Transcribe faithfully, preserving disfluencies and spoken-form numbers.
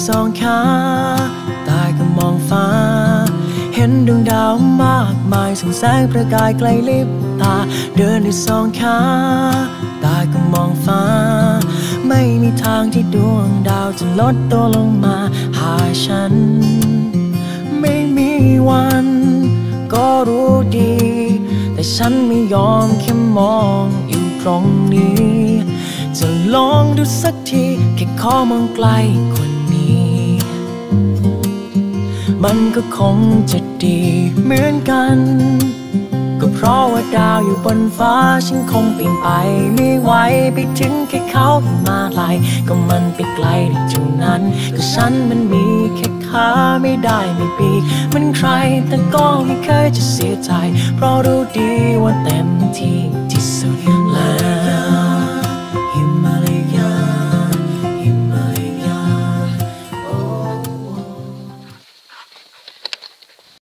สองขาตาก็มองฟ้าเห็นดวงดาวมากมายส่องแสงประกายไกลลิบตาเดินด้วยสองขาตาก็มองฟ้าไม่มีทางที่ดวงดาวจะลดตัวลงมาหาฉันไม่มีวันก็รู้ดีแต่ฉันไม่ยอมแค่มองอยู่ตรงนี้จะลองดูสักทีแค่ขอมองไกลกว่านี้มันก็คงจะดีเหมือนกันก็เพราะว่าดาวอยู่บนฟ้าฉันคงปีนไปไม่ไหวไปถึงแค่เขาหิมาลัยก็มันไปไกลได้เท่านั้นก็ฉันมันมีแค่ขาไม่ได้ไม่ปีกมันใครแต่ก็ไม่เคยจะเสียใจเพราะรู้ดีว่าเต็มที่